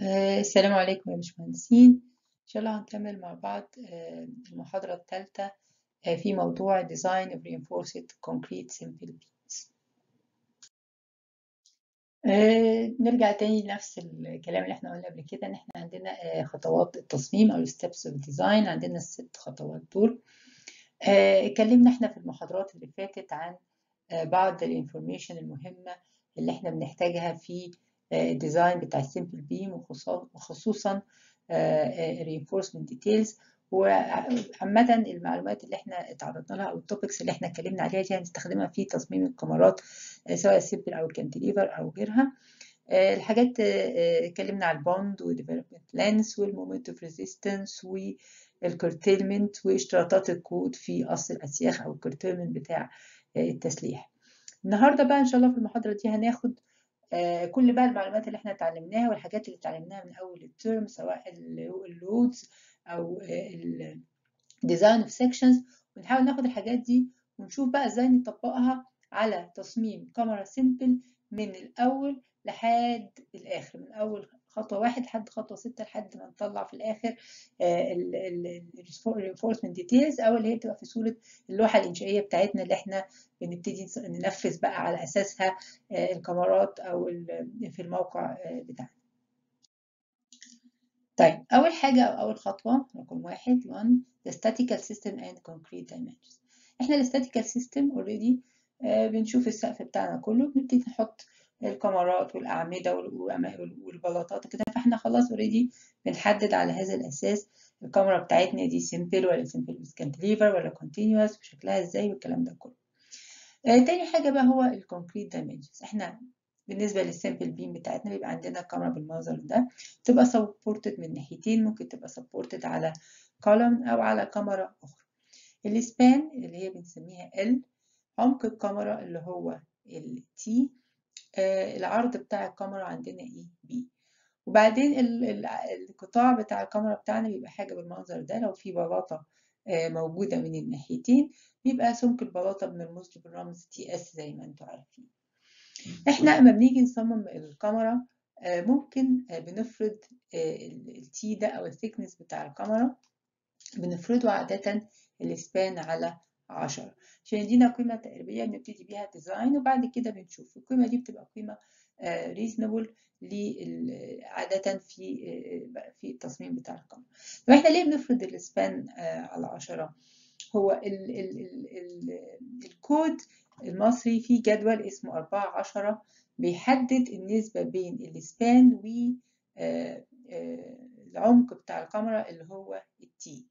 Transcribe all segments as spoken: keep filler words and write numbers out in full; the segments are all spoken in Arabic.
آه، السلام عليكم يا باشمهندسين. إن شاء الله هنكمل مع بعض آه، المحاضرة الثالثة آه، في موضوع Design of Reinforced Concrete Simple Beams. آه، نرجع تاني لنفس الكلام اللي احنا قلنا قبل كده، ان احنا عندنا آه، خطوات التصميم او Steps of Design، عندنا الست خطوات دول. آه، اتكلمنا احنا في المحاضرات اللي فاتت عن آه، بعض الانفورميشن المهمة اللي احنا بنحتاجها في الديزاين بتاع السيمبل بيم، وخصوصا reinforcement details. وعامة المعلومات اللي احنا اتعرضنا لها او التوبكس اللي احنا اتكلمنا عليها دي هنستخدمها في تصميم الكمرات سواء السيمبل او الكانتليفر او غيرها. الحاجات اتكلمنا على البوند والديفلوبمنت لانس والمومنت اوف ريزيستنس والكورتيلمنت واشتراطات الكود في قص الاسياخ او الكورتيلمنت بتاع التسليح. النهارده بقى ان شاء الله في المحاضره دي هناخد آه كل بقى المعلومات اللي احنا اتعلمناها والحاجات اللي اتعلمناها من اول الترم، سواء اللودز او الديزاين اوف سيكشنز، ونحاول ناخد الحاجات دي ونشوف بقى ازاي نطبقها على تصميم كاميرا سيمبل من الاول لحد الاخر، من اول خطوه واحد لحد خطوه ستة، لحد ما نطلع في الاخر الرينفورسمنت ديتيلز، او اللي هي بتبقى في صوره اللوحه الانشائيه بتاعتنا اللي احنا بنبتدي ننفذ بقى على اساسها الكاميرات او في الموقع بتاعنا. طيب اول حاجه او اول خطوه رقم واحد one the statical system and concrete dimensions. احنا الستاتيكال سيستم اوريدي بنشوف السقف بتاعنا كله، بنبتدي نحط الكاميرات والاعمده والبلاطات وكده، فاحنا خلاص اوريدي بنحدد على هذا الاساس الكاميرا بتاعتنا دي سيمبل ولا سيمبل ويز كانتليفر ولا كونتينوس وشكلها ازاي والكلام ده كله. آه تاني حاجه بقى هو الكونكريت دايمنشنز. احنا بالنسبه للسيمبل بيم بتاعتنا بيبقى عندنا كاميرا بالمنظر ده، تبقى سبورتد من ناحيتين، ممكن تبقى سبورتد على كولوم او على كاميرا اخرى. السبان اللي هي بنسميها ال، عمق الكاميرا اللي هو ال تي، آه العرض بتاع الكاميرا عندنا ايه بي. وبعدين القطاع بتاع الكاميرا بتاعنا بيبقى حاجه بالمنظر ده، لو في بلاطه آه موجوده من الناحيتين بيبقى سمك البلاطه بنرمز له بالرمز تي اس زي ما انتم عارفين. احنا لما بنيجي نصمم الكاميرا آه ممكن آه بنفرض التي ده او الثيكنس بتاع الكاميرا، بنفرضه عادة السبان على عشرة عشان يدينا قيمة تقريبية بنبتدي بيها ديزاين، وبعد كده بنشوف القيمة دي بتبقى قيمة ريزنبل عادة في في التصميم بتاع الكاميرا. طب احنا ليه بنفرض السبان على عشرة؟ هو ال ال ال ال الكود المصري في جدول اسمه أربعة عشرة بيحدد النسبة بين السبان و العمق بتاع الكاميرا اللي هو التي.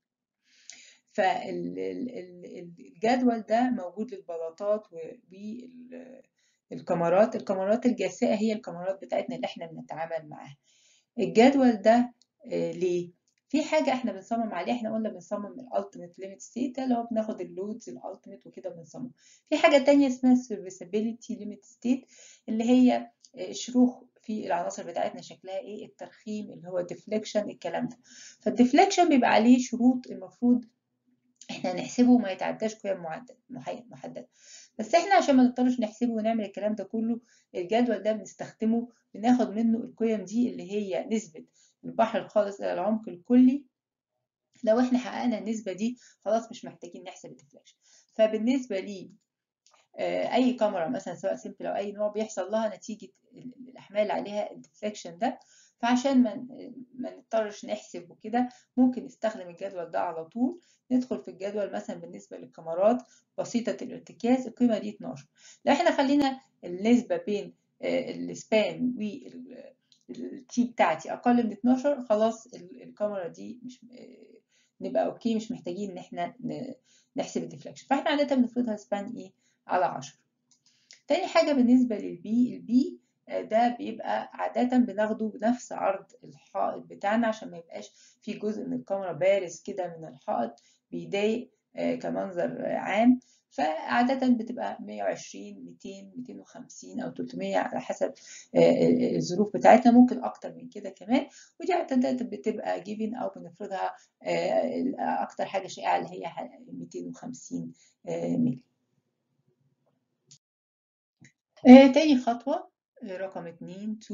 فالجدول ده موجود للبلاطات والكاميرات. الكاميرات الجاسئة هي الكاميرات بتاعتنا اللي احنا بنتعامل معاها. الجدول ده ليه؟ في حاجة احنا بنصمم عليها، احنا قلنا بنصمم الالتيميت ليميت ستيت ده اللي هو بناخد اللودز الالتيميت وكده بنصمم. في حاجة تانية اسمها السيرفيسابيلتي ليميت ستيت اللي هي الشروخ في العناصر بتاعتنا شكلها ايه، الترخيم اللي هو ديفليكشن، الكلام ده. فالديفليكشن بيبقى عليه شروط المفروض احنا نحسبه ما يتعداش قيم محدده، بس احنا عشان ما نضطرش نحسبه ونعمل الكلام ده كله، الجدول ده بنستخدمه بناخد منه القيم دي اللي هي نسبه البحر الخالص الى العمق الكلي. لو احنا حققنا النسبه دي خلاص مش محتاجين نحسب الديفليكشن. فبالنسبه لي اي كاميرا مثلا سواء سيمبل او اي نوع بيحصل لها نتيجه الاحمال عليها الديفليكشن ده، فعشان ما ما نضطرش نحسب وكده ممكن نستخدم الجدول ده على طول. ندخل في الجدول مثلا بالنسبه للكاميرات بسيطه الارتكاز القيمه دي اتناشر. لو احنا خلينا النسبه بين السبان والتي بتاعتي اقل من اتناشر، خلاص الكاميرا دي مش نبقى اوكي، مش محتاجين ان احنا نحسب الديفليكشن. فاحنا عاده بنفرضها سبان ايه على عشرة. تاني حاجة بالنسبة للبي، البي ده بيبقى عادة بناخده بنفس عرض الحائط بتاعنا عشان ما يبقاش في جزء من الكاميرا بارز كده من الحائط بيضايق كمنظر عام. فعادة بتبقى مية وعشرين ميتين ميتين وخمسين أو تلتمية على حسب الظروف بتاعتنا، ممكن أكتر من كده كمان. ودي عادة بتبقى جيفن أو بنفرضها أكتر حاجة شائعة اللي هي ميتين وخمسين مللي. آه، تاني خطوة رقم اتنين تو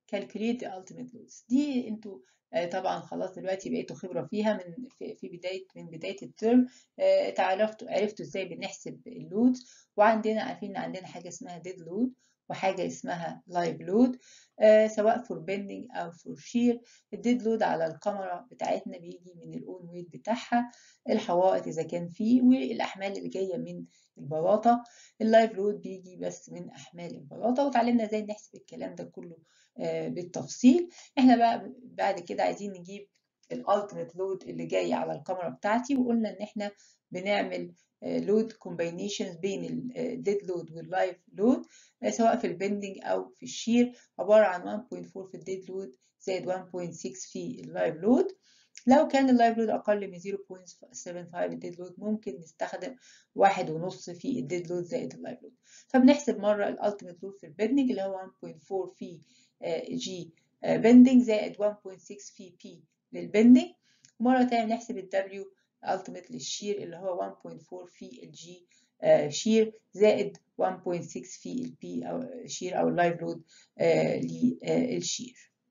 calculate the ultimate loads. دي انتوا آه، طبعا خلاص دلوقتي بقيتوا خبرة فيها من في, في بداية من بداية الترم. آه، تعرفتوا عرفتوا ازاي بنحسب اللودز، وعندنا عارفين ان عندنا حاجة اسمها dead load وحاجة اسمها live load، آه، سواء for bending او for shear. الديد لود على الكاميرا بتاعتنا بيجي من الاون ويت بتاعها، الحوائط اذا كان فيه، والاحمال اللي جايه من البلاطه. اللايف لود بيجي بس من احمال البلاطه، وتعلمنا ازاي نحسب الكلام ده كله آه، بالتفصيل. احنا بقى بعد كده عايزين نجيب الالتيميت لود اللي جاي على الكاميرا بتاعتي، وقلنا ان احنا بنعمل لود كومباينيشنز بين الديد لود واللايف لود، سواء في البندنج او في الشير، عباره عن واحد فاصلة أربعة في الديد لود زائد واحد فاصلة ستة في اللايف لود. لو كان اللايف لود اقل من صفر فاصلة سبعة خمسة الديد لود، ممكن نستخدم واحد ونص في الديد لود زائد اللايف لود. فبنحسب مره الالتيميت لود في البندنج اللي هو واحد فاصلة أربعة في جي بندنج زائد واحد فاصلة ستة في بي للبندنج، ومره تانية نحسب الدبليو التيميت للشير اللي هو واحد فاصلة أربعة في الجي شير زائد واحد فاصلة ستة في البي او شير او اللايف لود للشير.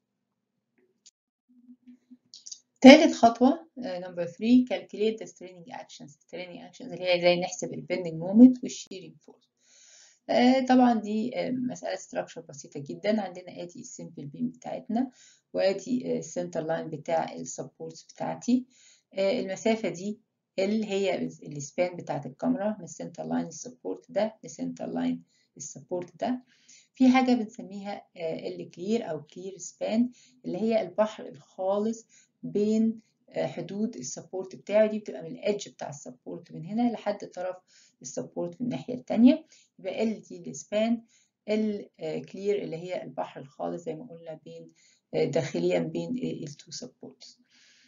ثالث خطوة نمبر ثلاثة calculate the straining actions. straining actions اللي هي زي نحسب البندنج مومنت والشيرنج فورس. طبعا دي مسألة structure بسيطة جدا. عندنا ادي السمبل بيم بتاعتنا، وادي السنتر لاين بتاع السبورتس بتاعتي. المسافة دي اللي هي السبان بتاعت الكاميرا من السنتر لاين السبورت ده لسنتر لاين السبورت ده. في حاجة بنسميها ال كلير أو كلير سبان، اللي هي البحر الخالص بين حدود السبورت بتاعي. دي بتبقى من الإدج بتاع السبورت من هنا لحد طرف السبورت من الناحية التانية. يبقى ال دي السبان، الكلير اللي هي البحر الخالص زي ما قلنا بين داخليا بين التو سبورتس.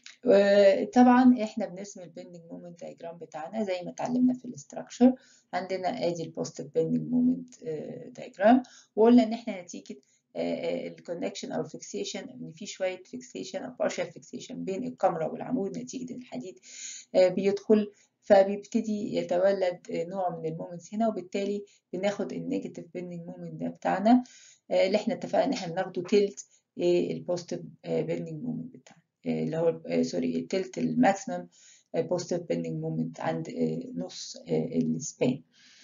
طبعا احنا بنرسم البندنج مومنت دايجرام بتاعنا زي ما اتعلمنا في الاستراكشر. عندنا ادي البوزيتيف بندنج مومنت دايجرام، وقلنا ان احنا نتيجه الكونكشن او الفيكسيشن ان في شويه فيكسيشن او بارشال فيكسيشن بين الكاميرا والعمود نتيجه ان الحديد بيدخل، فبيبتدي يتولد نوع من المومنتس هنا، وبالتالي بناخد النيجاتيف بندنج مومنت ده بتاعنا اللي احنا اتفقنا ان احنا بناخده تلت البوزيتيف بندنج مومنت بتاعنا اللي هو سوري تلت الماكسيمم بوزيتيف بندنج مومنت عند نص السبان.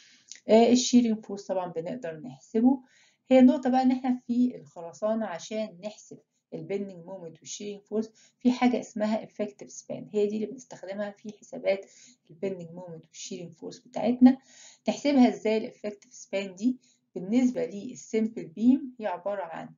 الشيرنج فورس طبعا بنقدر نحسبه. هي النقطة بقى ان احنا في الخرسانة عشان نحسب البندنج مومنت والشيرنج فورس في حاجة اسمها effective span، هي دي اللي بنستخدمها في حسابات البندنج مومنت والشيرنج فورس بتاعتنا. تحسبها ازاي الeffective span دي؟ بالنسبة للسمبل بيم هي عبارة عن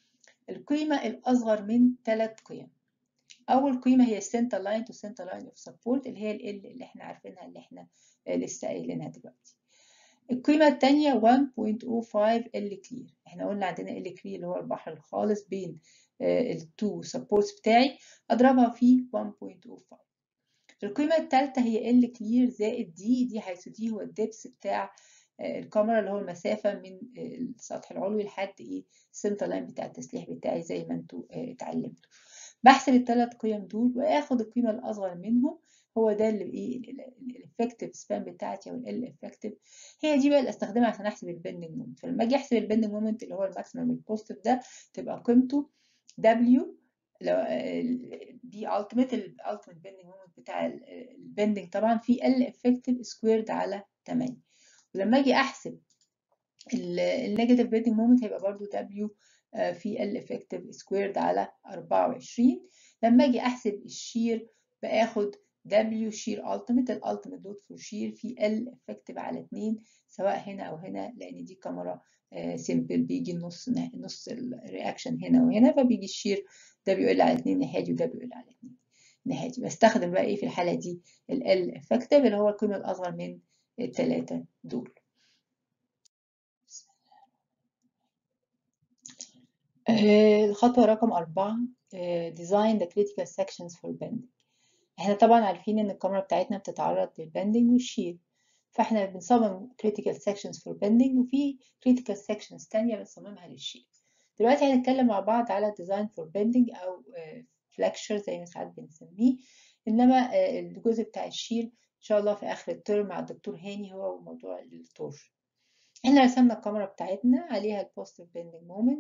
القيمة الأصغر من ثلاث قيم. أول قيمة هي center line to center line of support اللي هي ال اللي احنا عارفينها اللي احنا لسه قايلينها دلوقتي. القيمة الثانية واحد فاصلة صفر خمسة ال كلير، احنا قلنا عندنا ال كلير اللي هو البحر الخالص بين التو سبورتس بتاعي، أضربها في واحد فاصلة صفر خمسة. القيمة الثالثة هي ال كلير زائد دي، دي حيث دي هو الدبس بتاع الكاميرا اللي هو المسافة من السطح العلوي لحد ايه السنتر لاين بتاع التسليح بتاعي زي ما انتوا اتعلمتوا. بحسب الثلاث قيم دول واخد القيمة الأصغر منهم، هو ده اللي ايه الافكتيف سبان بتاعتي او ال افكتيف. هي دي بقى اللي استخدمها عشان احسب البندنج مومنت. فلما اجي احسب البندنج مومنت اللي هو الماكسيمم البوزيتيف ده تبقى قيمته W لو دي التيميت الالتيميت بندنج مومنت بتاع البندنج طبعا في ال افكتيف سكويرد على ثمانية. ولما اجي احسب النيجاتيف بندنج مومنت هيبقى برضو W في ال افكتيف سكويرد على أربعة وعشرين. لما اجي احسب الشير باخد W شير التيميت الالتيميت لود فور شير في ال افكتيف على اتنين سواء هنا او هنا، لان دي كاميرا سيمبل بيجي النص نص الرياكشن هنا وهنا، فبيجي الشير دبليو ال على اتنين ناحية دي ودبليو ال على اتنين ناحية دي. بستخدم بقى ايه في الحالة دي ال ال افكتيف اللي هو القيمة الأصغر من الثلاثة دول. الخطوة رقم أربعة design the critical sections for bending. احنا طبعا عارفين ان الكاميرا بتاعتنا بتتعرض للبندنج والشير، فاحنا بنصمم critical sections for bending وفي critical sections تانية بنصممها للشير. دلوقتي هنتكلم مع بعض على design for bending او flexure زي ما ساعات بنسميه، انما الجزء بتاع الشير ان شاء الله في اخر الترم مع الدكتور هاني هو موضوع التورش. احنا رسمنا الكاميرا بتاعتنا عليها البوزيتيف بندنج مومنت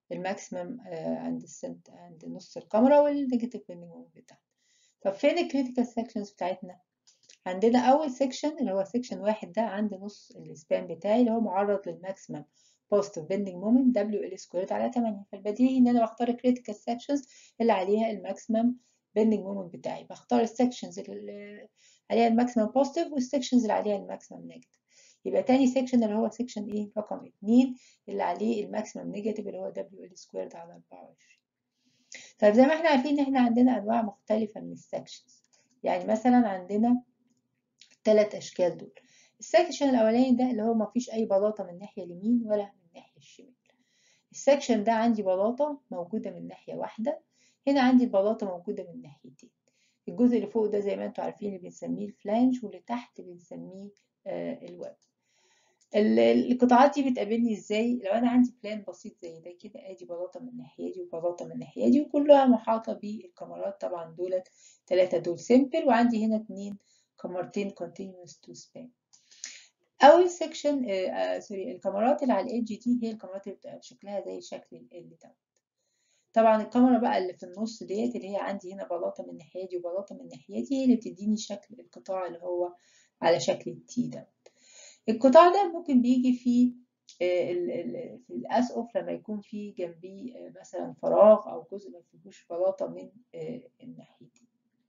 الماكسيمم عند السنت عند نص الكاميرا والنيجاتيف بيندنج مومنت بتاعنا. طب فين الكريتيكال سيكشنز بتاعتنا؟ عندنا اول سيكشن اللي هو سيكشن واحد ده عند نص السبان بتاعي اللي هو معرض للماكسيمم بوزيتيف بيندنج مومنت دبليو ال سكويرد على تمانية. فالبديهي ان انا بختار الكريتيكال سيكشنز اللي عليها الماكسيمم بيندنج مومنت بتاعي، بختار السيكشنز اللي عليها الماكسيمم بوزيتيف والسيكشنز اللي عليها الماكسيمم نيجاتيف. يبقى تاني سيكشن اللي هو سيكشن ايه رقم اتنين اللي عليه الماكسيمم نيجاتيف اللي هو دبليو ال سكويرد على أربعة وعشرين. طيب زي ما احنا عارفين ان احنا عندنا انواع مختلفة من السيكشنز، يعني مثلا عندنا الثلاث اشكال دول. السكشن الاولاني ده اللي هو ما فيش اي بلاطه من الناحيه اليمين ولا من الناحيه الشمال. السكشن ده عندي بلاطه موجوده من ناحيه واحده، هنا عندي البلاطه موجوده من ناحيتين. الجزء اللي فوق ده زي ما انتم عارفين اللي بنسميه الفلانج، واللي تحت بنسميه آه الويب. القطاعات دي بتقابلني ازاي؟ لو انا عندي بلان بسيط زي ده كده، ادي بلاطه من الناحيه دي وبلاطه من الناحيه دي وكلها محاطه بالكاميرات، طبعا دولت ثلاثه دول سيمبل، وعندي هنا اتنين كاميرتين continuous to span. اول سيكشن آه آه سوري الكاميرات اللي على الايدج دي هي الكاميرات اللي بتبقى شكلها زي شكل ال ده. طبعا الكاميرا بقى اللي في النص ديت اللي هي عندي هنا بلاطه من الناحيه دي وبلاطه من الناحيه دي هي اللي بتديني شكل القطاع اللي هو على شكل التي ده. القطاع ده ممكن بيجي في في الأسقف لما يكون في جنبيه مثلا فراغ أو جزء ما فيهوش بلاطة من الناحيتين.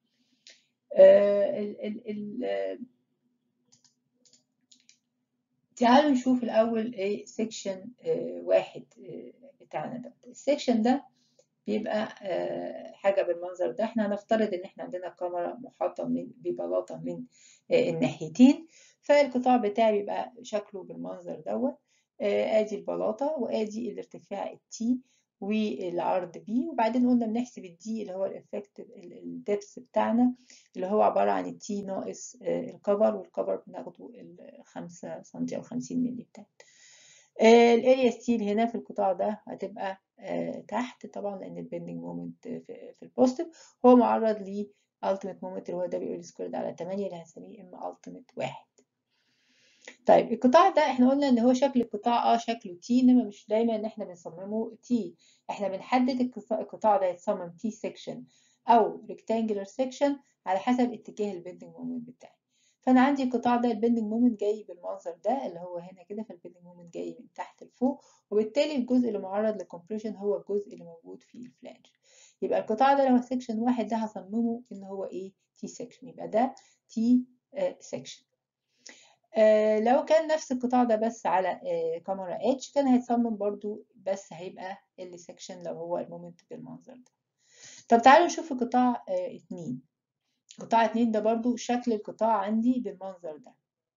تعالوا نشوف الأول إيه سيكشن واحد بتاعنا ده. السيكشن ده بيبقى حاجة بالمنظر ده. احنا هنفترض ان احنا عندنا كاميرا محاطة من ببلاطة من الناحيتين، فالقطاع بتاعي بيبقى شكله بالمنظر دوت. ادي البلاطة وادي الارتفاع التي والعرض بي، وبعدين قلنا بنحسب الدي اللي هو الافكتيف الدبس بتاعنا اللي هو عبارة عن التي ناقص الكفر، والكفر بناخده الخمسة سنتي او خمسين مللي بتاعت. الاريا ستيل هنا في القطاع ده هتبقى آه تحت طبعا لان البندنج مومنت في, في البوزيتيف هو معرض ل ultimate مومنت اللي هو دبليو ال سكويرد على تمانية اللي هنسميه ام ultimate واحد. طيب القطاع ده احنا قلنا ان هو شكل القطاع اه شكله تي، انما مش دايما ان احنا بنصممه تي. احنا بنحدد القطاع ده يتصمم تي سيكشن او ريكتانجلر سيكشن على حسب اتجاه البندنج مومنت بتاعي. فانا عندي القطاع ده البندنج مومنت جاي بالمنظر ده اللي هو هنا كده، فالبندنج مومنت جاي من تحت لفوق، وبالتالي الجزء اللي معرض للكمبريشن هو الجزء اللي موجود في الفلانج. يبقى القطاع ده لو سيكشن واحد ده هصممه ان هو ايه تي سيكشن، يبقى ده تي سيكشن. آه لو كان نفس القطاع ده بس على آه كاميرا اتش كان هيتصمم برضو بس هيبقى ال سيكشن لو هو المومنت بالمنظر ده. طب تعالوا نشوف القطاع آه اتنين. قطاع اتنين ده برضو شكل القطاع عندي بالمنظر ده.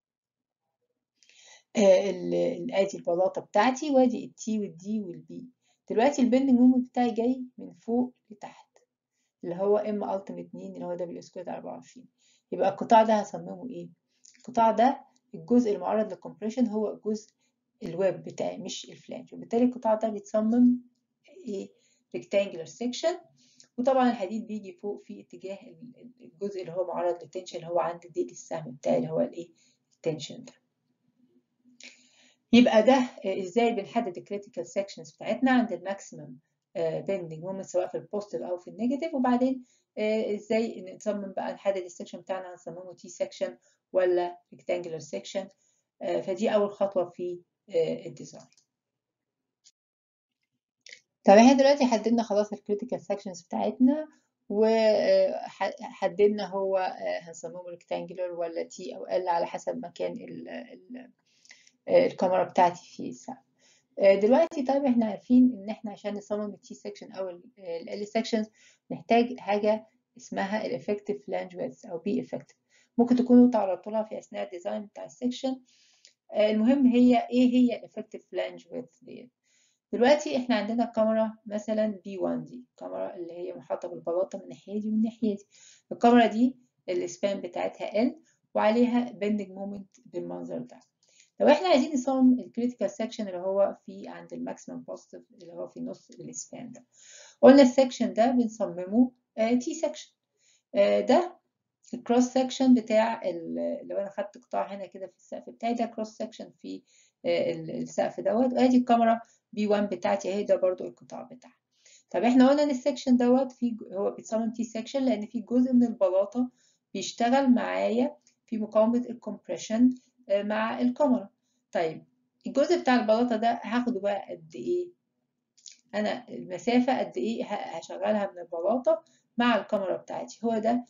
آه ادي البلاطه بتاعتي وادي التي والدي والبي. دلوقتي البندنج مومنت بتاعي جاي من فوق لتحت اللي هو ام التيميت اتنين اللي هو دبليو سكوير أربعة وعشرين. يبقى القطاع ده هصممه ايه؟ القطاع ده الجزء المعرض للكمبريشن هو جزء الويب بتاعي مش الفلانج، وبالتالي القطاع ده بيتصمم ايه ريكتانجلر سيكشن. وطبعا الحديد بيجي فوق في اتجاه الجزء اللي هو معرض للتنشن اللي هو عند ديل السهم بتاعي اللي هو الايه التنشن ده. يبقى ده ازاي بنحدد الكريتيكال سيكشنز بتاعتنا عند الماكسيمم بيندنج مومنت سواء في البوزيتيف او في النيجاتيف، وبعدين ازاي نصمم بقى نحدد السكشن بتاعنا هنصممه تي سيكشن ولا ريكتانجلر سيكشن. فدي اول خطوه في الديزاين. طب احنا دلوقتي حددنا خلاص الكريتيكال سيكشنز بتاعتنا، وحددنا هو هنصممه ريكتانجلر ولا تي او ال على حسب مكان الكاميرا بتاعتي في السقف. دلوقتي طيب احنا عارفين ان احنا عشان نصمم التي سيكشن او ال سيكشنز نحتاج حاجه اسمها الافكتيف فلانج ويدث او بي افكتيف. ممكن تكونوا تعرضتوا لها في اثناء الديزاين بتاع السيكشن. المهم هي ايه هي الافكتيف فلانج ويدث ديت؟ دلوقتي احنا عندنا كاميرا مثلا بي واحد دي الكاميرا اللي هي محاطه بالبلاطه من الناحيه دي ومن الناحيه دي. الكاميرا دي السبان بتاعتها ال وعليها بندنج مومنت بالمنظر ده. لو احنا عايزين نصمم الكريتيكال سيكشن اللي هو في عند الماكسيمم بوزيتيف اللي هو في نص السبان ده، قلنا السيكشن ده بنصممه تي سيكشن. ده الكروس سيكشن بتاع لو انا خدت قطاع هنا كده في السقف بتاعي ده كروس سيكشن في السقف دوت، وادي الكاميرا بي واحد بتاعتي اهي، ده برضو القطاع بتاعها. طب احنا قلنا ان السكشن دوت في هو بيتصمم تي سكشن لان في جزء من البلاطه بيشتغل معايا في مقاومه الكومبريشن مع الكاميرا. طيب الجزء بتاع البلاطه ده هاخده بقى قد ايه؟ انا المسافه قد ايه هشغلها من البلاطه مع الكاميرا بتاعتي، هو ده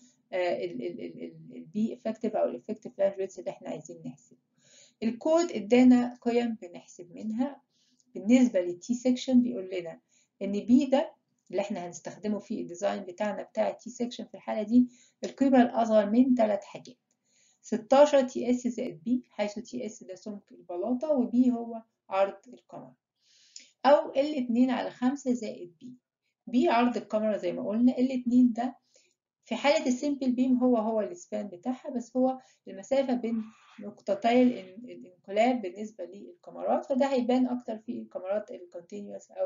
البي افكتيف او الافكتيف فلاش ريتس اللي احنا عايزين نحسبه. الكود ادانا قيم بنحسب منها. بالنسبه للتي سكشن بيقول لنا ان بي ده اللي احنا هنستخدمه في الديزاين بتاعنا بتاع التي سكشن في الحاله دي القيمه الاصغر من ثلاث حاجات: ستاشر تي اس زائد بي، حيث تي اس ده سمك البلاطه وبي هو عرض الكاميرا، او ال اتنين على خمسة زائد بي. بي عرض الكاميرا زي ما قلنا، ال اتنين ده في حالة السيمبل بيم هو هو السبان بتاعها، بس هو المسافة بين نقطتي الانقلاب بالنسبة للكاميرات، فده هيبان أكتر في الكاميرات الكونتينيوس أو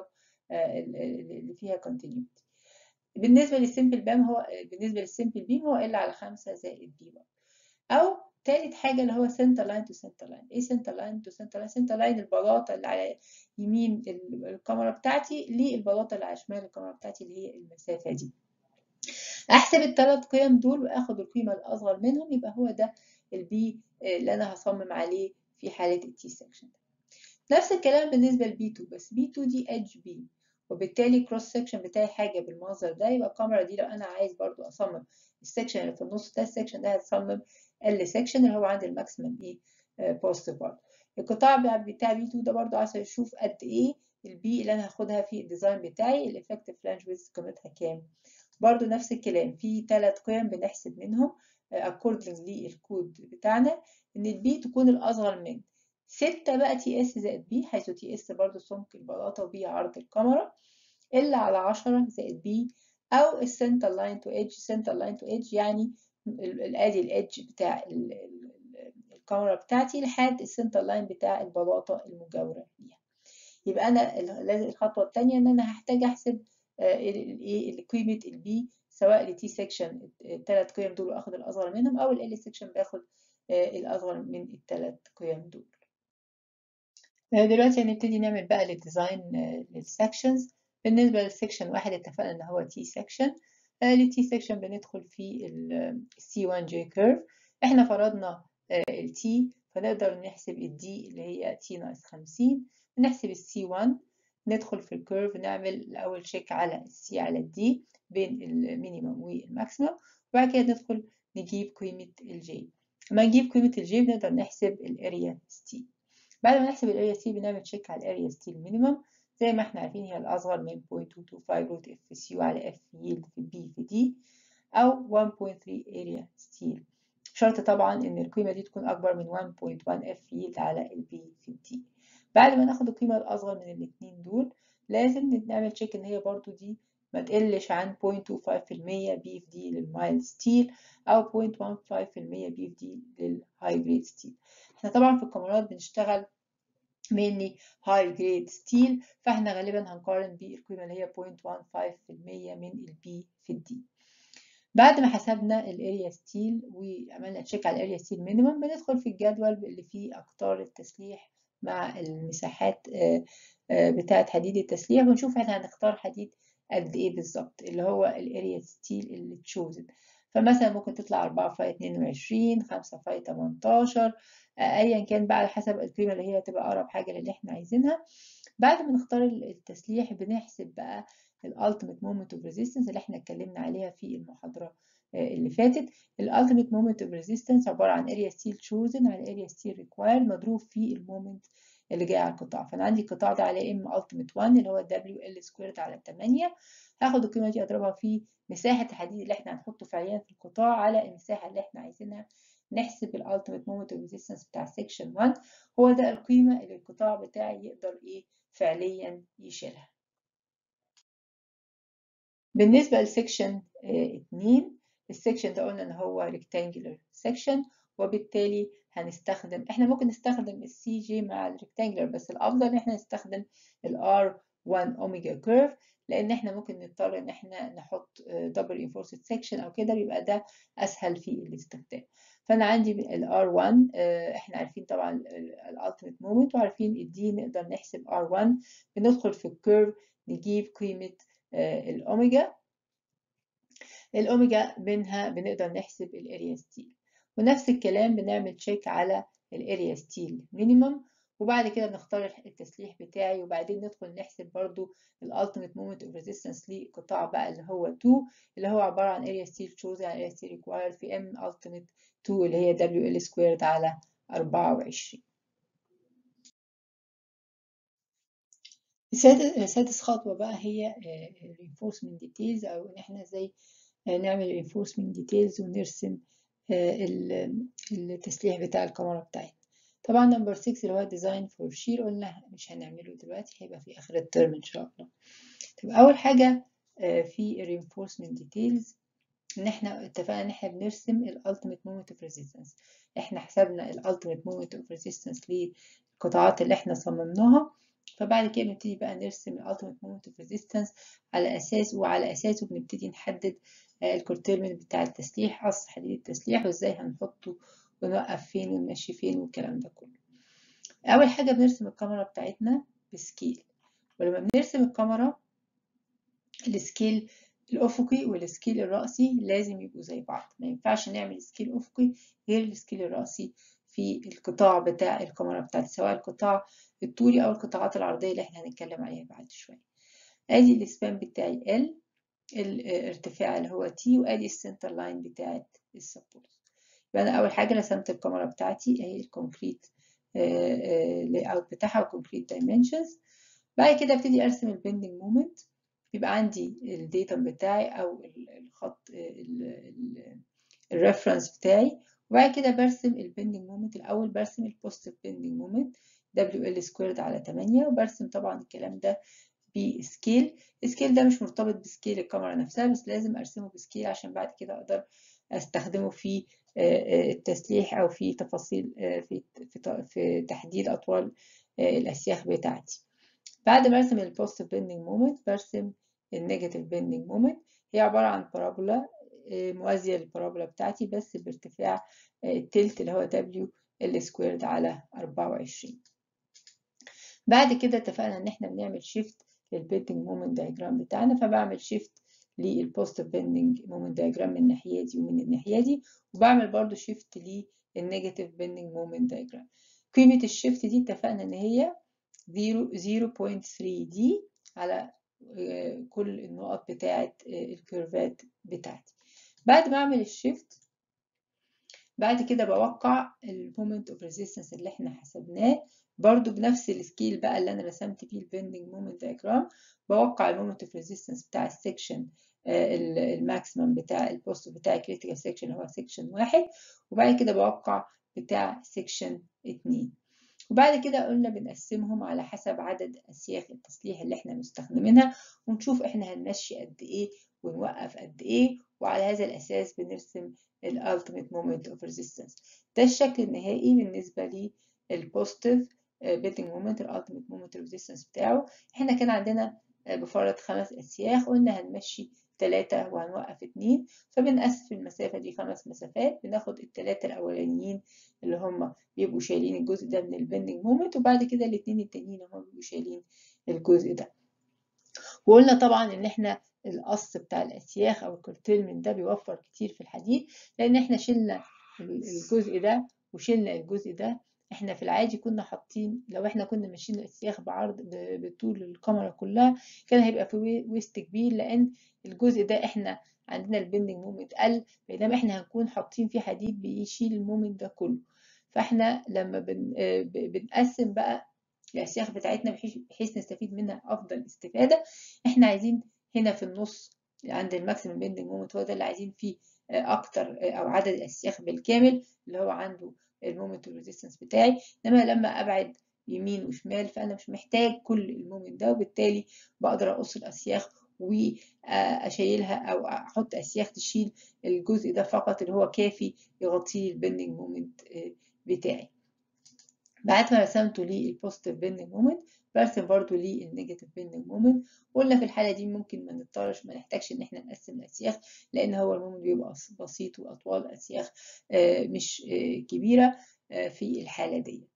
اللي فيها كونتينيوتي. بالنسبة للسيمبل بيم هو بالنسبة للسيمبل بيم هو ال على خمسة زائد بي. أو تالت حاجة اللي هو سنتر لاين تو سنتر لاين. إيه سنتر لاين تو سنتر لاين؟ سنتر لاين البلاطة اللي على يمين الكاميرا بتاعتي للبلاطة اللي على شمال الكاميرا بتاعتي اللي هي المسافة دي. احسب الثلاث قيم دول واخد القيمه الاصغر منهم، يبقى هو ده البي اللي انا هصمم عليه في حاله التي سكشن. نفس الكلام بالنسبه لبي اتنين، بس بي اتنين دي اتش بي، وبالتالي كروس سكشن بتاعي حاجه بالمنظر ده. يبقى الكاميرا دي لو انا عايز برضو اصمم السكشن اللي في النص ده، السكشن ده هتصمم ال سكشن اللي هو عند الماكسيمم ايه بوزيتيف برضه. القطاع بتاع بي اتنين ده برضو عايز اشوف قد ايه البي اللي انا هاخدها في الديزاين بتاعي، الافكتيف فلانج ويدث قيمتها كام. برضو نفس الكلام، في ثلاث قيم بنحسب منهم according للكود بتاعنا، ان البي تكون الاصغر من ستة بقى تي اس زائد بي، حيث تي اس برضو سمك البلاطه وبي عرض الكاميرا، ال على عشرة زائد بي، او السنتر لاين تو ايدج. سنتر لاين تو ايدج يعني ادي الايدج بتاع الكاميرا بتاعتي لحد السنتر لاين بتاع البلاطه المجاوره ليها. يبقى انا الخطوه الثانيه ان انا هحتاج احسب ايه قيمه البي سواء لتي سكشن الثلاث قيم دول واخد الاصغر منهم، او ال سكشن باخد الاصغر من الثلاث قيم دول. دلوقتي هنبتدي نعمل بقى الديزاين للسكشنز. بالنسبه للسكشن واحد اتفقنا ان هو تي سكشن. للتي سكشن بندخل في السي واحد جي كيرف. احنا فرضنا التي فنقدر نحسب الدي اللي هي تي ناقص خمسين، نحسب السي واحد، ندخل في الكيرف نعمل الاول تشيك على السي على الدي بين المينيمم والماكسيمم، وبعد كده ندخل نجيب قيمه الجي. لما نجيب قيمه الجي بنقدر نحسب الاريا ستي. بعد ما نحسب الاريا ستي بنعمل تشيك على الاريا ستيل مينيمم، زي ما احنا عارفين هي الاصغر من صفر فاصلة اتنين خمسة روت اف سي يو على اف يلد في بي في دي، او واحد فاصلة تلاتة اريا ستيل. شرط طبعا ان القيمه دي تكون اكبر من واحد فاصلة واحد اف يلد على البي في دي. بعد ما ناخد القيمه الاصغر من الاثنين دول لازم نعمل تشيك ان هي برضو دي ما تقلش عن صفر فاصلة اتنين خمسة في المية بي في دي للمايل ستيل، او صفر فاصلة واحد خمسة في المية بي في دي للهاي جريد ستيل. احنا طبعا في الكاميرات بنشتغل mainly high grade steel، فاحنا غالبا هنقارن بالقيمة اللي هي صفر فاصلة واحد خمسة في المية من البي في الدي. بعد ما حسبنا الاريا ستيل وعملنا تشيك على الاريا ستيل مينيمم، بندخل في الجدول اللي فيه اقطار التسليح مع المساحات بتاعة حديد التسليح، ونشوف احنا هنختار حديد قد ايه بالظبط اللي هو الاريا ستيل اللي تشوزن. فمثلا ممكن تطلع أربعة فاي اتنين وعشرين، خمسة فاي تمنتاشر، ايا كان بقى على حسب القيمه اللي هي تبقى اقرب حاجه للي احنا عايزينها. بعد ما نختار التسليح بنحسب بقى الالتيميت مومنت اوف ريزيستنس اللي احنا اتكلمنا عليها في المحاضره اللي فاتت. الالتيميت مومنت اوف ريزيستنس عباره عن اريا ستيل تشوزن على اريا ستيل ريكوايرد مضروب في المومنت اللي جاي على القطاع. فانا عندي القطاع ده على ام التيميت واحد اللي هو دبليو ال سكويرد على تمانية، هاخد القيمه دي اضربها في مساحه الحديد اللي احنا هنحطه فعليا في القطاع على المساحه اللي احنا عايزينها، نحسب الالتيميت مومنت اوف ريزيستنس بتاع سيكشن واحد. هو ده القيمه اللي القطاع بتاعي يقدر ايه فعليا يشيلها. بالنسبه لسيكشن اتنين، السيكشن ده قلنا ان هو ريكتانجلر سيكشن، وبالتالي هنستخدم احنا ممكن نستخدم السي جي مع الريكتانجلر، بس الافضل ان احنا نستخدم الار واحد اوميجا كيرف لان احنا ممكن نضطر ان احنا نحط دبل انفورسد سيكشن او كده، بيبقى ده اسهل في الاستخدام. فانا عندي ال آر واحد، احنا عارفين طبعا الالتيميت مومنت وعارفين الدي، نقدر نحسب آر واحد. بندخل في الكيرف نجيب قيمه الاوميجا الاوميجا منها بنقدر نحسب الاريا ستيل، ونفس الكلام بنعمل تشيك على الاريا ستيل مينيمم، وبعد كده بنختار التسليح بتاعي، وبعدين ندخل نحسب برضو الالتيميت مومنت اوف ريزيستنس لقطاع بقى اللي هو اتنين، اللي هو عباره عن اريا ستيل تشوز يعني اريا ستيل ريكوايرد في ام التيميت اتنين اللي هي دبليو ال سكويرد على اربعة وعشرين. سادس خطوه بقى هي reinforcement details، او ان احنا ازاي نعمل reinforcement details ونرسم التسليح بتاع الكاميرا بتاعتنا. طبعا نمبر ستة اللي هو ديزاين فور شير قلنا مش هنعمله دلوقتي، هيبقى في اخر الترم ان شاء الله. طب اول حاجه في reinforcement details ان احنا اتفقنا ان احنا بنرسم الالتيميت مومنت اوف ريزيستنس. احنا حسبنا الالتيميت مومنت اوف ريزيستنس للقطاعات اللي احنا صممناها، فبعد كده بنبتدي بقى نرسم الالتيميت مومنت اوف ريزيستنس على اساس وعلى اساسه بنبتدي نحدد الكورتيرمنت بتاع التسليح، قص حديد التسليح وازاي هنحطه ونوقف فين ونمشي فين والكلام ده كله. اول حاجه بنرسم الكاميرا بتاعتنا بسكيل، ولما بنرسم الكاميرا السكيل الافقي والسكيل الرأسي لازم يبقوا زي بعض، ما ينفعش نعمل سكيل افقي غير السكيل الرأسي في القطاع بتاع الكاميرا بتاعتي، سواء القطاع الطولي او القطاعات العرضيه اللي احنا هنتكلم عليها بعد شويه. ادي السبان بتاعي ال، الارتفاع اللي هو تي، وادي السنتر لاين بتاعت السبورت. يبقى انا اول حاجه رسمت الكاميرا بتاعتي اهي الكونكريت لاي اوت بتاعها وكونكريت دايمنشنز. بعد كده ابتدي ارسم البندنج مومنت، يبقى عندي الديتم بتاعي او الخط الريفرنس بتاعي، وبعد كده برسم البندنج مومنت. الاول برسم البوزيتيف بندنج مومنت دبليو ال سكويرد على تمانية، وبرسم طبعا الكلام ده بسكيل. السكيل ده مي مرتبط بسكيل الكاميرا نفسها، بس لازم ارسمه بسكيل عشان بعد كده اقدر استخدمه في التسليح او في تفاصيل في في تحديد اطوال الاسياخ بتاعتي. بعد ما ارسم البوزيتيف بيندنج مومنت برسم النيجاتيف بيندنج مومنت، هي عباره عن بارابولا موازيه للبارابولا بتاعتي بس بارتفاع التلت اللي هو دبليو ال سكويرد على اربعة وعشرين. بعد كده اتفقنا ان احنا بنعمل شيفت للبيندنج مومنت دايجرام بتاعنا، فبعمل شيفت للبوزيتيف بيندنج مومنت دايجرام من الناحيه دي ومن الناحيه دي، وبعمل برضو شيفت للنيجاتيف بيندنج مومنت دايجرام. قيمه الشيفت دي اتفقنا ان هي صفر فاصلة تلاتة دي على كل النقط بتاعه الكيرفات بتاعتي. بعد ما اعمل الشيفت بعد كده بوقع المومنت اوف ريزيستنس اللي احنا حسبناه برضو بنفس السكيل بقى اللي انا رسمت فيه البندنج مومنت دايجرام. بوقع المومنت اوف ريزيستنس بتاع السكشن الماكسيمم بتاع البوست بتاع الكريتيكال سكشن اللي هو سكشن واحد، وبعد كده بوقع بتاع سكشن اتنين. وبعد كده قلنا بنقسمهم على حسب عدد اسياخ التسليح اللي احنا مستخدمينها، ونشوف احنا هنمشي قد ايه ونوقف قد ايه، وعلى هذا الاساس بنرسم الالتيميت مومنت اوف ريزيستنس. ده الشكل النهائي بالنسبه للبوزيتيف بيلدينج مومنت الالتيميت مومنت اوف ريزيستنس بتاعه. احنا كان عندنا بفرض خمس اسياخ، قلنا هنمشي ثلاثة وهنوقف اتنين، فبنقسم المسافة دي خمس مسافات، بناخد الثلاثة الأولانيين اللي هم بيبقوا شايلين الجزء ده من البندنج مومنت، وبعد كده الاتنين التانيين هم بيبقوا شايلين الجزء ده. وقلنا طبعا ان احنا القص بتاع الاسياخ او الكورتيلمنت ده بيوفر كتير في الحديد، لان احنا شلنا الجزء ده وشلنا الجزء ده. احنا في العادي كنا حاطين، لو احنا كنا ماشيين الاسياخ بعرض بطول الكاميرا كلها كان هيبقى في ويست كبير، لان الجزء ده احنا عندنا البندنج مومنت قل، بينما احنا هنكون حاطين فيه حديد بيشيل المومنت ده كله. فاحنا لما بن بنقسم بقى الاسياخ بتاعتنا بحيث, بحيث نستفيد منها افضل استفاده، احنا عايزين هنا في النص عند الماكسيمم بيندنج مومنت هو ده اللي عايزين فيه اكتر او عدد الاسياخ بالكامل اللي هو عنده المومنت ريزيستنس بتاعي. انما لما ابعد يمين وشمال فانا مش محتاج كل المومنت ده، وبالتالي بقدر اقص الاسياخ واشيلها او احط اسياخ تشيل الجزء ده فقط اللي هو كافي يغطي البيندنج مومنت بتاعي. بعد ما رسمته للبوزيتيف بيندنج مومنت برسم برضو ليه النيجاتيف بيندنج مومنت. قلنا في الحالة دي ممكن ما نضطرش ما نحتاجش ان احنا نقسم الاسياخ، لان هو المومنت بيبقى بسيط واطوال الاسياخ مش كبيرة في الحالة ديت.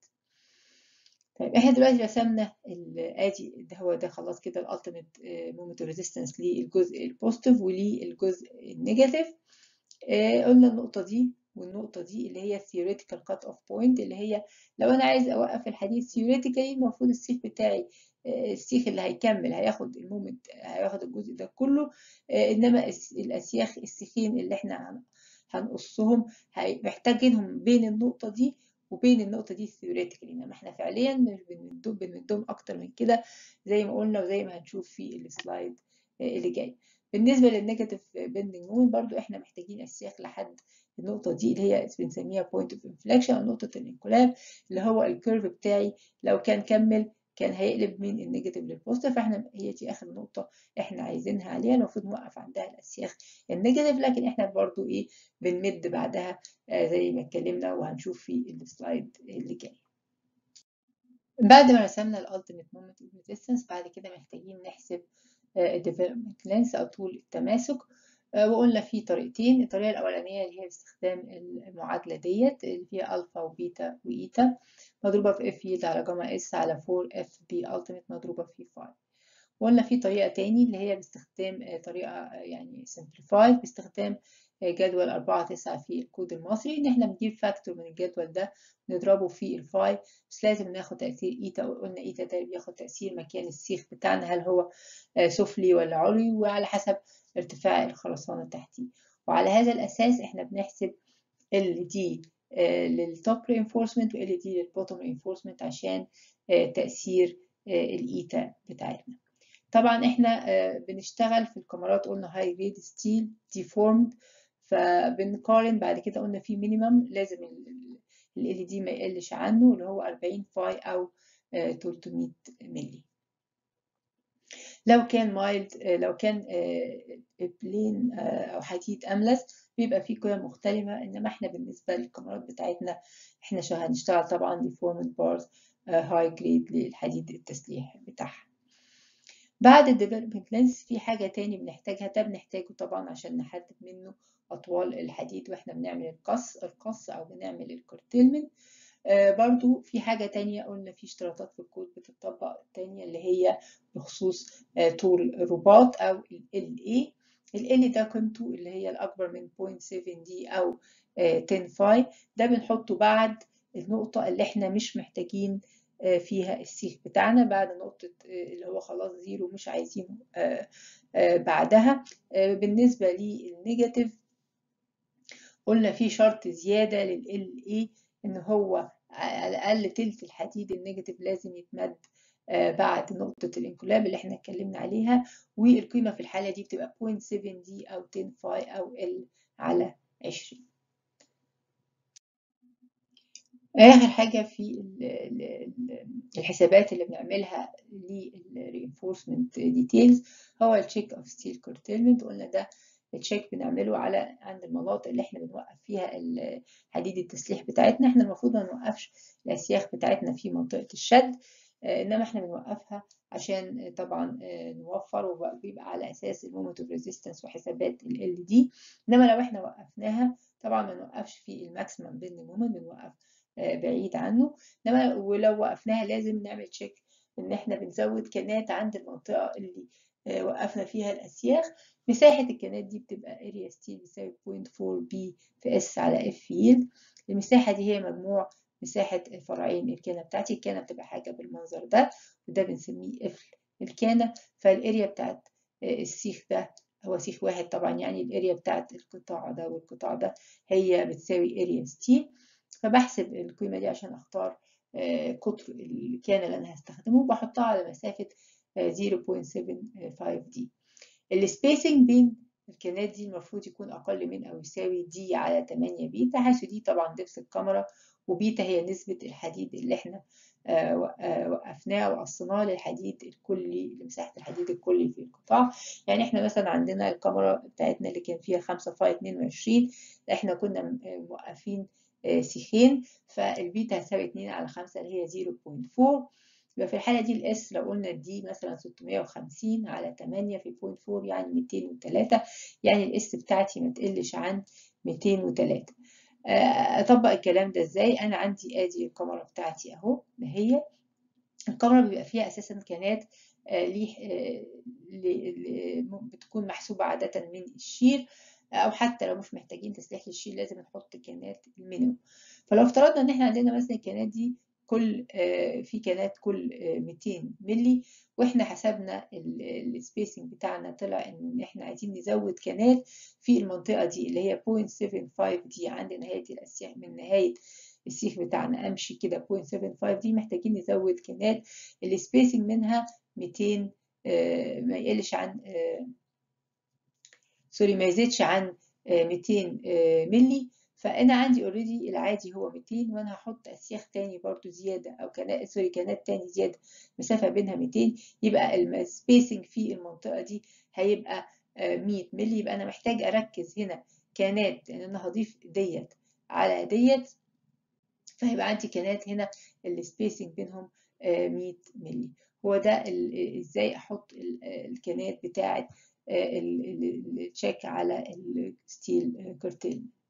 طيب احنا دلوقتي رسمنا ادي ده هو ده خلاص كده الالتيميت مومنت ريزيستنس للجزء البوزيتيف وللجزء النيجاتيف. قلنا النقطة دي والنقطة دي اللي هي theoretical cut off point، اللي هي لو أنا عايز أوقف الحديد theoretically المفروض السيخ بتاعي السيخ اللي هيكمل هياخد المومنت هياخد الجزء ده كله، إنما الأسياخ السيخين اللي إحنا هنقصهم محتاجينهم بين النقطة دي وبين النقطة دي theoretically، إنما إحنا فعليا مش بنمدهم بنمدهم أكتر من كده زي ما قلنا وزي ما هنشوف في السلايد اللي جاي. بالنسبة للنيجاتيف بيندنج مومنت برضو احنا محتاجين السياخ لحد النقطة دي اللي هي بنسميها point of inflection أو نقطة الانقلاب، اللي هو الكيرف بتاعي لو كان كمل كان هيقلب من النيجاتيف للبوزيتيف، فاحنا هي دي آخر نقطة احنا عايزينها عليها، المفروض نوقف عندها الأسياخ النيجاتيف، لكن احنا برضو ايه بنمد بعدها آه زي ما اتكلمنا وهنشوف في السلايد اللي جاي. بعد ما رسمنا الالتيميت مومنت اوف ريزيستنس بعد كده محتاجين نحسب الديفلوبمنت لينث او طول التماسك، وقلنا في طريقتين. الطريقه الاولانيه اللي هي باستخدام المعادله ديت اللي فيها الفا وبيتا وايتا مضروبه في اف يلد على جاما اس على أربعة اف بي التيميت مضروبه في خمسة. وقلنا في طريقه تاني اللي هي باستخدام طريقه يعني سمبليفايد باستخدام جدول أربعة تسعة في الكود المصري، ان احنا بنجيب فاكتور من الجدول ده نضربه في الفاي، بس لازم ناخد تأثير ايتا، وقلنا ايتا ده بياخد تأثير مكان السيخ بتاعنا هل هو سفلي ولا علوي وعلى حسب ارتفاع الخرسانة تحتيه، وعلى هذا الأساس احنا بنحسب ال دي للتوب reinforcement وال دي للبوتوم reinforcement عشان تأثير الايتا بتاعتنا. طبعا احنا بنشتغل في الكاميرات قلنا هاي جريد ستيل ديفورمد، فبنقارن بعد كده قلنا في مينيمم لازم ال ال دي ما يقلش عنه اللي هو أربعين فاي او تلتمية ملي. لو كان مايلد لو كان بلين او حديد املس بيبقى فيه قيم مختلفة، انما احنا بالنسبة للكاميرات بتاعتنا احنا هنشتغل طبعا ديفورمد بارز هاي جريد للحديد التسليح بتاعها. بعد الديفلوبمنت لينس في حاجة تاني بنحتاجها، ده بنحتاجه طبعا عشان نحدد منه أطوال الحديد واحنا بنعمل القص القص أو بنعمل الكورتيلمنت. آه برضو في حاجة تانية قلنا في اشتراطات في الكود بتطبق التانية اللي هي بخصوص آه طول الرباط أو ال إل. ال L ده قيمته اللي هي الأكبر من صفر فاصلة سبعة دي أو آه عشرة فاي، ده بنحطه بعد النقطة اللي احنا مش محتاجين فيها السيخ بتاعنا، بعد نقطة اللي هو خلاص زيرو مش عايزينه بعدها. بالنسبة للنيجاتيف قلنا في شرط زيادة لل إل إن هو على الأقل تلت الحديد النيجاتيف لازم يتمد بعد نقطة الانقلاب اللي احنا اتكلمنا عليها، والقيمة في الحالة دي بتبقى صفر فاصلة سبعة دي أو عشرة فاي أو L على عشرين. آخر حاجة في الحسابات اللي بنعملها للرينفورسمنت ديتيلز هو التشيك اوف ستيل كورتيلمنت. قلنا ده التشيك بنعمله على عند المناطق اللي احنا بنوقف فيها حديد التسليح بتاعتنا. احنا المفروض ما نوقفش الاسياخ بتاعتنا في منطقة الشد، انما احنا بنوقفها عشان طبعا نوفر وبيبقى على اساس المومنت اوف ريزيستنس وحسابات ال إل دي. انما لو احنا وقفناها طبعا ما نوقفش في الماكسيمم بين مومنت، بنوقف بعيد عنه. انما ولو وقفناها لازم نعمل تشيك ان احنا بنزود كانات عند المنطقه اللي وقفنا فيها الاسياخ. مساحه الكانات دي بتبقى اريا ستيل بتساوي صفر فاصلة أربعة بي في اس على اف يلد. المساحه دي هي مجموع مساحه فرعين الكانه بتاعتي، الكانه بتبقى حاجه بالمنظر ده وده بنسميه قفل الكانه، فالاريا بتاعت السيخ ده هو سيخ واحد طبعا، يعني الاريا بتاعت القطاع ده والقطاع ده هي بتساوي اريا ستيل. فبحسب القيمة دي عشان أختار قطر الكان اللي أنا هستخدمه، بحطها على مسافة صفر فاصلة سبعة خمسة دي. السبيسنج بين الكانات دي المفروض يكون أقل من أو يساوي دي على تمانية بيتا، حيث دي طبعا دبس الكاميرا وبيتا هي نسبة الحديد اللي احنا وقفناه وقصيناه للحديد الكلي لمساحة الحديد الكلي في القطاع. يعني احنا مثلا عندنا الكاميرا بتاعتنا اللي كان فيها خمسة فاي اتنين وعشرين احنا كنا موقفين سيخين، فالبيتا هتساوي اتنين على خمسة اللي هي صفر فاصلة أربعة. يبقى في الحالة دي الاس لو قلنا دي مثلا ستمية وخمسين على تمانية في بوينت فور يعني ميتين وتلاتة، يعني الاس بتاعتي ما تقلش عن ميتين وتلاتة. اطبق الكلام ده ازاي؟ انا عندي ادي الكاميرا بتاعتي اهو، هي الكاميرا بيبقى فيها اساسا كانات آه ليه آه بتكون محسوبة عادة من الشير، او حتى لو مش محتاجين تسليح للشير لازم نحط كانات المينيموم. فلو افترضنا ان احنا عندنا مثلا الكانات دي كل آه في كانات كل آه ميتين ملي، واحنا حسبنا السبيسنج بتاعنا طلع ان احنا عايزين نزود كانات في المنطقة دي اللي هي صفر فاصلة سبعة خمسة دي عند نهاية الاسياخ، من نهاية السيخ بتاعنا امشي كده صفر فاصلة سبعة خمسة دي محتاجين نزود كانات السبيسنج منها ميتين آه ما يقلش عن آه سوري ما يزيدش عن آه ميتين آه ملي. فانا عندي اوريدي العادي هو ميتين، وانا هحط اسياخ تاني برضو زياده او كانات سوري كانات تاني زياده مسافه بينها ميتين، يبقى السبيسنج في المنطقه دي هيبقى آه مية ملي. يبقى انا محتاج اركز هنا كانات لان انا هضيف ديت على ديت، فهيبقى عندي كانات هنا السبيسنج بينهم مية ملي. هو ده ازاي احط الكانات بتاعه التشيك على الستيل كارتيل.